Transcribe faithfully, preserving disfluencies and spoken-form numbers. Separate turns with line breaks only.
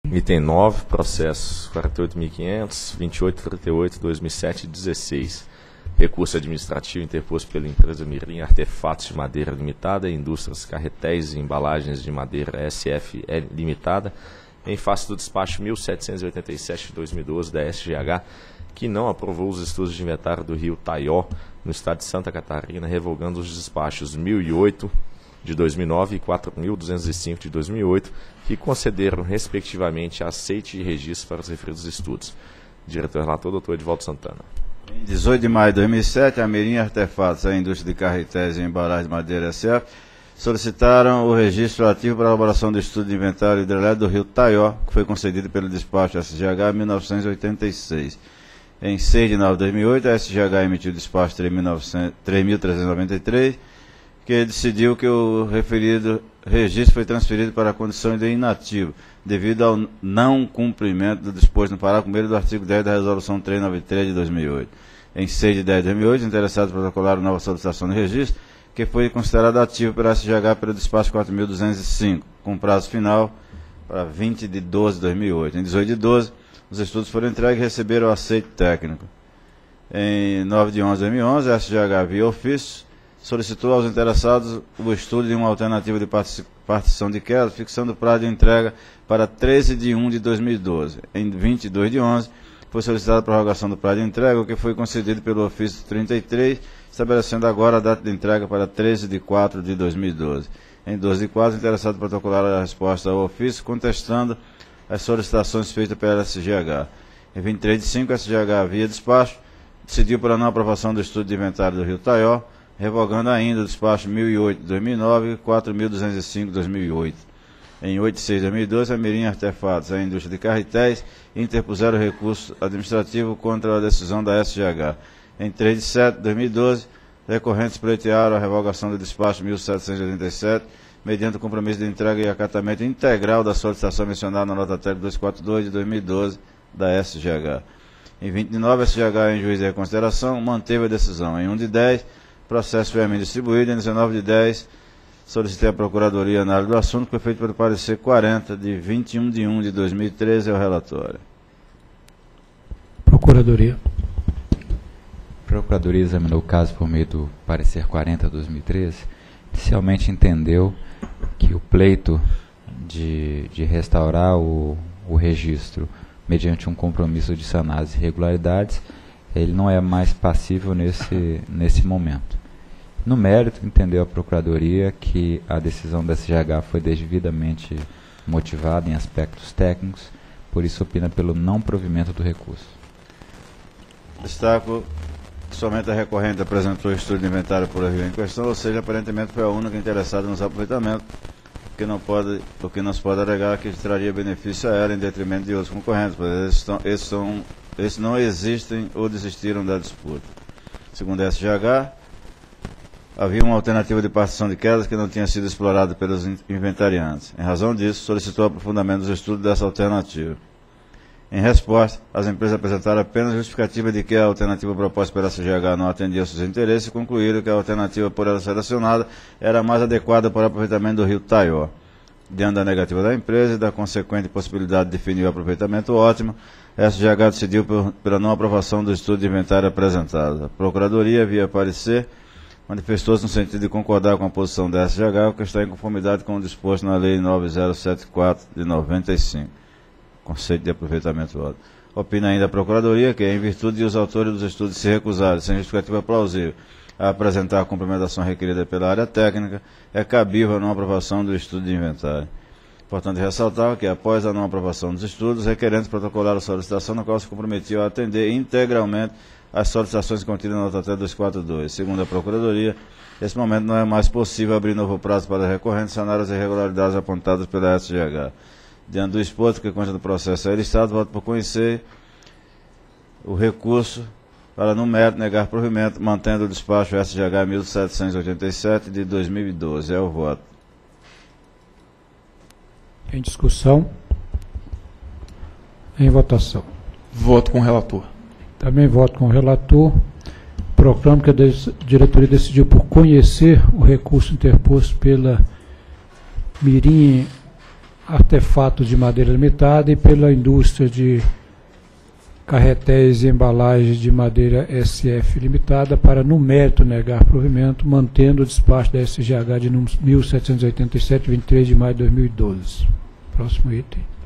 Item nove, processo quarenta e oito mil e quinhentos, vinte e oito trinta e oito, dois mil e sete, dezesseis. Recurso administrativo interposto pela empresa Mirim Artefatos de Madeira Limitada e Indústrias Carretéis e Embalagens de Madeira S F L Limitada, em face do despacho mil setecentos e oitenta e sete de dois mil e doze da S G H, que não aprovou os estudos de inventário do Rio Taió, no estado de Santa Catarina, revogando os despachos mil e oito de dois mil e nove e quatro mil duzentos e cinco de dois mil e oito, que concederam, respectivamente, aceite e registro para os referidos estudos. Diretor-relator, doutor Edivaldo Santana.
Em dezoito de maio de dois mil e sete, a Mirim Artefatos, a indústria de carretéis e embalagens de madeira S F, solicitaram o registro ativo para a elaboração do estudo de inventário hidrelétrico do Rio Taió, que foi concedido pelo despacho S G H mil novecentos e oitenta e seis. Em seis de nove de dois mil e oito, a S G H emitiu o despacho três mil trezentos e noventa e três, que decidiu que o referido registro foi transferido para a condição de inativo, devido ao não cumprimento do disposto no parágrafo primeiro do artigo dez da Resolução trezentos e noventa e três de dois mil e oito. Em seis de dez de dois mil e oito, os interessados protocolaram nova solicitação de registro, que foi considerado ativo pela S G H pelo despacho quatro mil duzentos e cinco, com prazo final para vinte de doze de dois mil e oito. Em dezoito de doze, os estudos foram entregues e receberam o aceite técnico. Em nove de onze de dois mil e onze, a S G H, via ofício, solicitou aos interessados o estudo de uma alternativa de partição de queda, fixando o prazo de entrega para treze de um de dois mil e doze. Em vinte e dois de onze, foi solicitada a prorrogação do prazo de entrega, o que foi concedido pelo ofício trinta e três, estabelecendo agora a data de entrega para treze de quatro de dois mil e doze. Em doze de quatro, os interessados protocolaram a resposta ao ofício, contestando as solicitações feitas pela S G H. Em vinte e três de cinco, a S G H, via despacho, decidiu por a não aprovação do estudo de inventário do Rio Taió, revogando ainda o despacho mil e oito de dois mil e nove e quatro mil duzentos e cinco de dois mil e oito. Em oito de seis de dois mil e doze, a Mirim Artefatos, a indústria de carretéis, interpuseram recurso administrativo contra a decisão da S G H. Em três de setembro de dois mil e doze, recorrentes pleitearam a revogação do despacho mil setecentos e oitenta e sete, mediante o compromisso de entrega e acatamento integral da solicitação mencionada na nota técnica duzentos e quarenta e dois de dois mil e doze da S G H. Em vinte de nove, a S G H, em juízo de reconsideração, manteve a decisão. Em um de dez, o processo foi a mim distribuído. Em dezenove de dez, solicitei a Procuradoria a análise do assunto, que foi feito pelo parecer quarenta, de vinte e um de um de dois mil e treze, ao relatório.
Procuradoria.
A Procuradoria examinou o caso por meio do parecer quarenta de dois mil e treze. Inicialmente entendeu que o pleito de, de restaurar o, o registro mediante um compromisso de sanar as irregularidades, ele não é mais passível nesse, nesse momento. No mérito, entendeu a Procuradoria que a decisão da S G H foi devidamente motivada em aspectos técnicos, por isso opina pelo não provimento do recurso.
Destaco que somente a recorrente apresentou o estudo de inventário por Rio em questão, ou seja, aparentemente foi a única interessada nos aproveitamentos, que não pode, o que não se pode alegar que traria benefício a ela em detrimento de outros concorrentes, pois esses, estão, esses, são, esses não existem ou desistiram da disputa. Segundo a S G H, havia uma alternativa de partição de quedas que não tinha sido explorada pelos inventariantes. Em razão disso, solicitou aprofundamento dos estudos dessa alternativa. Em resposta, as empresas apresentaram apenas justificativa de que a alternativa proposta pela S G H não atendia aos seus interesses e concluíram que a alternativa por ela selecionada era mais adequada para o aproveitamento do Rio Taió. Diante da negativa da empresa e da consequente possibilidade de definir o aproveitamento ótimo, a S G H decidiu por, pela não aprovação do estudo de inventário apresentado. A Procuradoria, via parecer, manifestou-se no sentido de concordar com a posição da S G H, que está em conformidade com o disposto na Lei nove mil setenta e quatro de noventa e cinco, conceito de aproveitamento ótimo. Opina ainda a Procuradoria que, em virtude de os autores dos estudos se recusarem, sem justificativa plausível, a apresentar a complementação requerida pela área técnica, é cabível a não aprovação do estudo de inventário. Importante ressaltar que, após a não aprovação dos estudos, requerentes protocolaram a solicitação na qual se comprometiam a atender integralmente as solicitações contidas na nota duzentos e quarenta e dois. Segundo a Procuradoria, nesse momento não é mais possível abrir novo prazo para a recorrente sanar as irregularidades apontadas pela S G H. Diante do exposto que consta do processo aéreo Estado, voto por conhecer o recurso para, no mérito, negar provimento, mantendo o despacho S G H mil setecentos e oitenta e sete de dois mil e doze. É o voto.
Em discussão. Em votação.
Voto com o relator.
Também voto com o relator. Proclamo que a diretoria decidiu por conhecer o recurso interposto pela Mirim Artefatos de Madeira Limitada e pela indústria de carretéis e embalagens de madeira S F Limitada para, no mérito, negar provimento, mantendo o despacho da S G H de número mil setecentos e oitenta e sete, vinte e três de maio de dois mil e doze. Próximo item.